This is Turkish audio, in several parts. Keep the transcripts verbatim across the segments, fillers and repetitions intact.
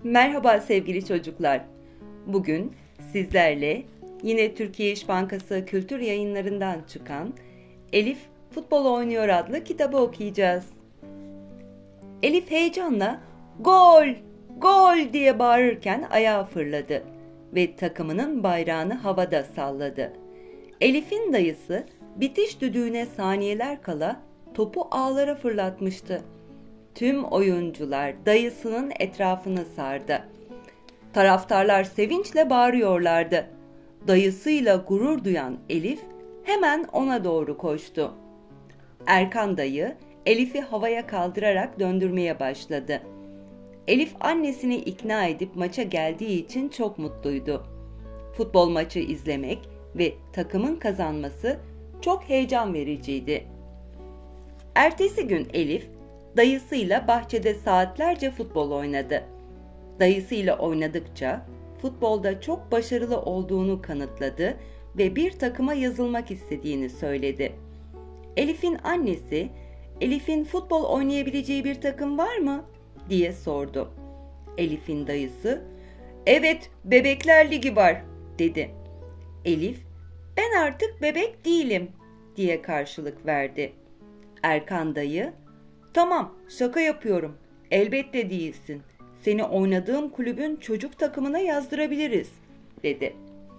Merhaba sevgili çocuklar. Bugün sizlerle yine Türkiye İş Bankası Kültür Yayınlarından çıkan Elif Futbol Oynuyor adlı kitabı okuyacağız. Elif heyecanla "Gol! Gol!" diye bağırırken ayağa fırladı ve takımının bayrağını havada salladı. Elif'in dayısı bitiş düdüğüne saniyeler kala topu ağlara fırlatmıştı. Tüm oyuncular dayısının etrafını sardı. Taraftarlar sevinçle bağırıyorlardı. Dayısıyla gurur duyan Elif hemen ona doğru koştu. Erkan dayı Elif'i havaya kaldırarak döndürmeye başladı. Elif annesini ikna edip maça geldiği için çok mutluydu. Futbol maçı izlemek ve takımın kazanması çok heyecan vericiydi. Ertesi gün Elif dayısıyla bahçede saatlerce futbol oynadı. Dayısıyla oynadıkça futbolda çok başarılı olduğunu kanıtladı ve bir takıma yazılmak istediğini söyledi. Elif'in annesi, "Elif'in futbol oynayabileceği bir takım var mı?" diye sordu. Elif'in dayısı, "Evet, Bebekler Ligi var," dedi. Elif, "Ben artık bebek değilim," diye karşılık verdi. Erkan dayı, "Tamam, şaka yapıyorum. Elbette değilsin. Seni oynadığım kulübün çocuk takımına yazdırabiliriz," dedi.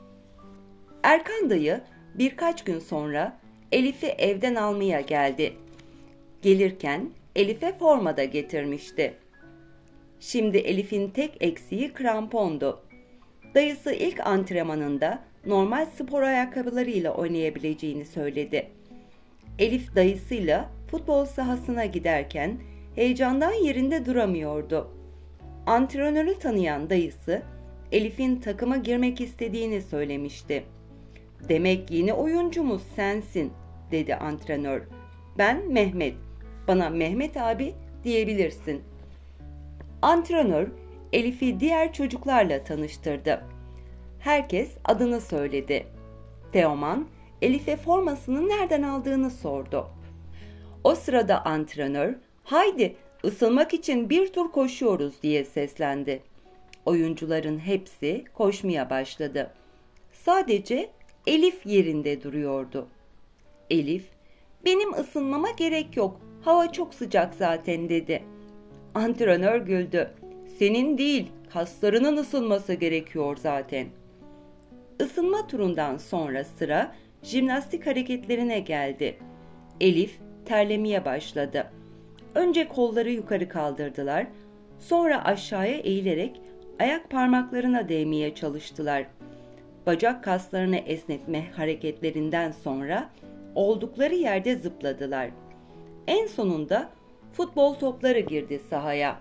Erkan dayı birkaç gün sonra Elif'i evden almaya geldi. Gelirken Elif'e forma da getirmişti. Şimdi Elif'in tek eksiği krampondu. Dayısı ilk antrenmanında normal spor ayakkabılarıyla oynayabileceğini söyledi. Elif dayısıyla futbol sahasına giderken heyecandan yerinde duramıyordu. Antrenörü tanıyan dayısı Elif'in takıma girmek istediğini söylemişti. "Demek yeni oyuncumuz sensin," dedi antrenör. "Ben Mehmet. Bana Mehmet abi diyebilirsin." Antrenör Elif'i diğer çocuklarla tanıştırdı. Herkes adını söyledi. Teoman Elif'e formasını nereden aldığını sordu. O sırada antrenör, "Haydi ısınmak için bir tur koşuyoruz," diye seslendi. Oyuncuların hepsi koşmaya başladı. Sadece Elif yerinde duruyordu. Elif, "Benim ısınmama gerek yok. Hava çok sıcak zaten," dedi. Antrenör güldü. "Senin değil, kaslarının ısınması gerekiyor zaten." Isınma turundan sonra sıra jimnastik hareketlerine geldi. Elif terlemeye başladı. Önce kolları yukarı kaldırdılar, sonra aşağıya eğilerek ayak parmaklarına değmeye çalıştılar. Bacak kaslarını esnetme hareketlerinden sonra oldukları yerde zıpladılar. En sonunda futbol topları girdi sahaya.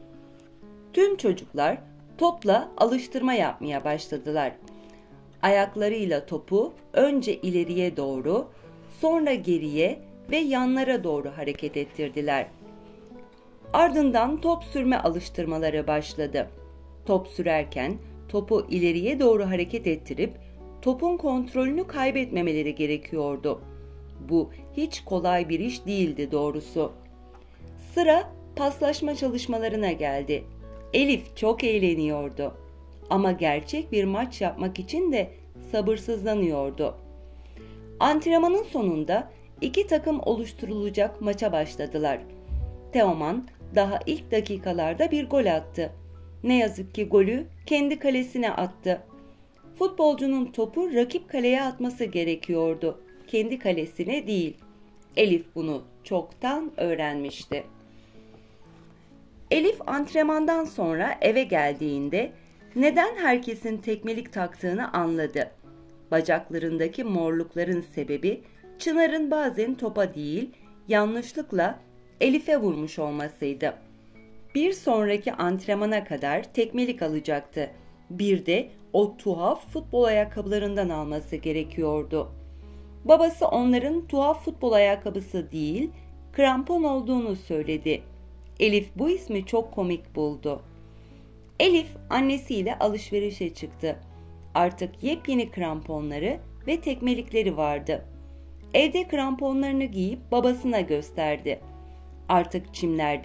Tüm çocuklar topla alıştırma yapmaya başladılar. Ayaklarıyla topu önce ileriye doğru, sonra geriye ve yanlara doğru hareket ettirdiler. Ardından top sürme alıştırmaları başladı. Top sürerken topu ileriye doğru hareket ettirip topun kontrolünü kaybetmemeleri gerekiyordu. Bu hiç kolay bir iş değildi doğrusu. Sıra paslaşma çalışmalarına geldi. Elif çok eğleniyordu. Ama gerçek bir maç yapmak için de sabırsızlanıyordu. Antrenmanın sonunda iki takım oluşturulacak maça başladılar. Teoman daha ilk dakikalarda bir gol attı. Ne yazık ki golü kendi kalesine attı. Futbolcunun topu rakip kaleye atması gerekiyordu. Kendi kalesine değil. Elif bunu çoktan öğrenmişti. Elif antrenmandan sonra eve geldiğinde neden herkesin tekmelik taktığını anladı. Bacaklarındaki morlukların sebebi Çınar'ın bazen topa değil, yanlışlıkla Elif'e vurmuş olmasıydı. Bir sonraki antrenmana kadar tekmelik alacaktı. Bir de o tuhaf futbol ayakkabılarından alması gerekiyordu. Babası onların tuhaf futbol ayakkabısı değil, krampon olduğunu söyledi. Elif bu ismi çok komik buldu. Elif annesiyle alışverişe çıktı. Artık yepyeni kramponları ve tekmelikleri vardı. Evde kramponlarını giyip babasına gösterdi. Artık çimlerde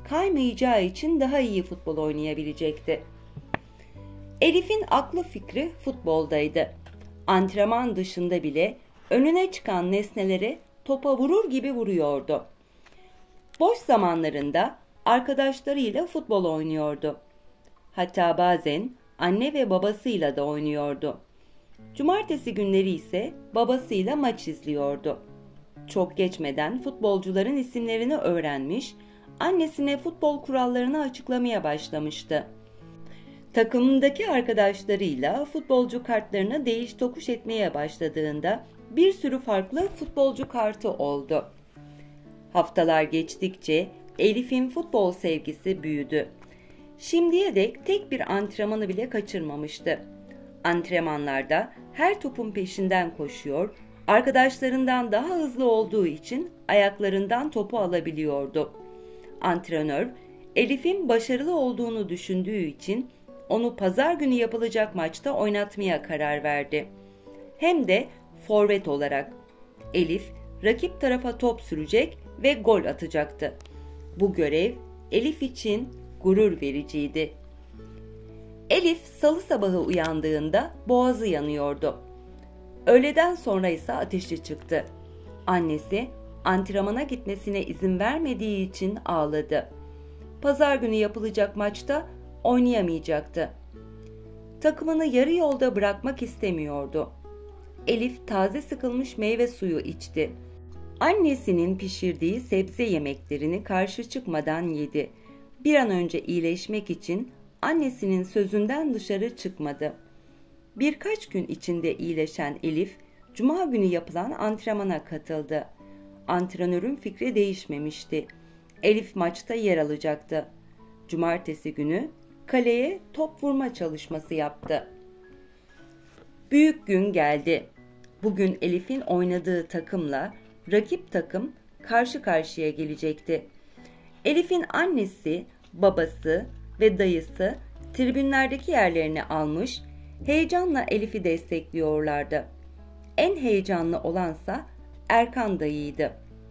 kaymayacağı için daha iyi futbol oynayabilecekti. Elif'in aklı fikri futboldaydı. Antrenman dışında bile önüne çıkan nesnelere topa vurur gibi vuruyordu. Boş zamanlarında arkadaşlarıyla futbol oynuyordu. Hatta bazen anne ve babasıyla da oynuyordu. Cumartesi günleri ise babasıyla maç izliyordu. Çok geçmeden futbolcuların isimlerini öğrenmiş, annesine futbol kurallarını açıklamaya başlamıştı. Takımındaki arkadaşlarıyla futbolcu kartlarını değiş tokuş etmeye başladığında bir sürü farklı futbolcu kartı oldu. Haftalar geçtikçe Elif'in futbol sevgisi büyüdü. Şimdiye dek tek bir antrenmanı bile kaçırmamıştı. Antrenmanlarda her topun peşinden koşuyor, arkadaşlarından daha hızlı olduğu için ayaklarından topu alabiliyordu. Antrenör, Elif'in başarılı olduğunu düşündüğü için onu pazar günü yapılacak maçta oynatmaya karar verdi. Hem de forvet olarak. Elif, rakip tarafa top sürecek ve gol atacaktı. Bu görev Elif için gurur vericiydi. Elif salı sabahı uyandığında boğazı yanıyordu. Öğleden sonra ise ateşi çıktı. Annesi antrenmana gitmesine izin vermediği için ağladı. Pazar günü yapılacak maçta oynayamayacaktı. Takımını yarı yolda bırakmak istemiyordu. Elif taze sıkılmış meyve suyu içti. Annesinin pişirdiği sebze yemeklerini karşı çıkmadan yedi. Bir an önce iyileşmek için annesinin sözünden dışarı çıkmadı. Birkaç gün içinde iyileşen Elif, Cuma günü yapılan antrenmana katıldı. Antrenörün fikri değişmemişti. Elif maçta yer alacaktı. Cumartesi günü kaleye top vurma çalışması yaptı. Büyük gün geldi. Bugün Elif'in oynadığı takımla rakip takım karşı karşıya gelecekti. Elif'in annesi, babası ve dayısı tribünlerdeki yerlerini almış, heyecanla Elif'i destekliyorlardı. En heyecanlı olansa Erkan dayıydı.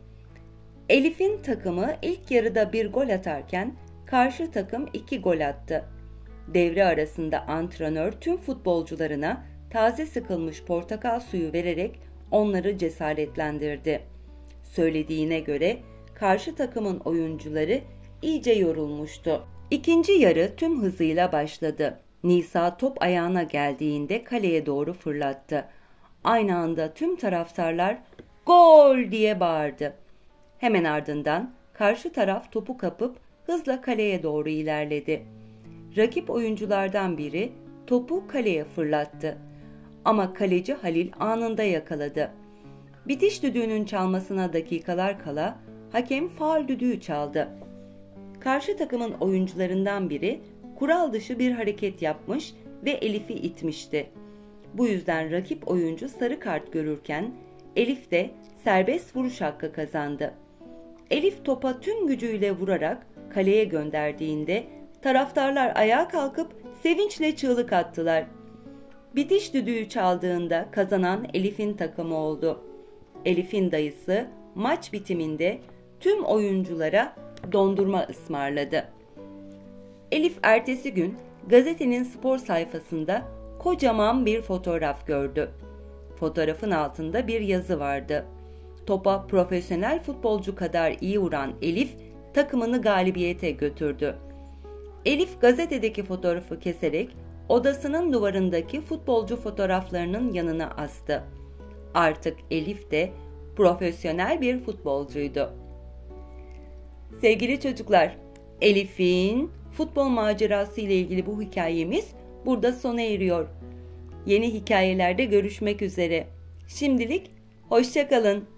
Elif'in takımı ilk yarıda bir gol atarken karşı takım iki gol attı. Devre arasında antrenör tüm futbolcularına taze sıkılmış portakal suyu vererek onları cesaretlendirdi. Söylediğine göre karşı takımın oyuncuları iyice yorulmuştu. İkinci yarı tüm hızıyla başladı. Nisa top ayağına geldiğinde kaleye doğru fırlattı. Aynı anda tüm taraftarlar "Gol!" diye bağırdı. Hemen ardından karşı taraf topu kapıp hızla kaleye doğru ilerledi. Rakip oyunculardan biri topu kaleye fırlattı. Ama kaleci Halil anında yakaladı. Bitiş düdüğünün çalmasına dakikalar kala hakem faul düdüğü çaldı. Karşı takımın oyuncularından biri kural dışı bir hareket yapmış ve Elif'i itmişti. Bu yüzden rakip oyuncu sarı kart görürken Elif de serbest vuruş hakkı kazandı. Elif topa tüm gücüyle vurarak kaleye gönderdiğinde taraftarlar ayağa kalkıp sevinçle çığlık attılar. Bitiş düdüğü çaldığında kazanan Elif'in takımı oldu. Elif'in dayısı maç bitiminde tüm oyunculara dondurma ısmarladı. Elif ertesi gün gazetenin spor sayfasında kocaman bir fotoğraf gördü. Fotoğrafın altında bir yazı vardı. Topa profesyonel futbolcu kadar iyi vuran Elif takımını galibiyete götürdü. Elif gazetedeki fotoğrafı keserek odasının duvarındaki futbolcu fotoğraflarının yanına astı. Artık Elif de profesyonel bir futbolcuydu. Sevgili çocuklar, Elif'in futbol macerası ile ilgili bu hikayemiz burada sona eriyor. Yeni hikayelerde görüşmek üzere. Şimdilik hoşça kalın.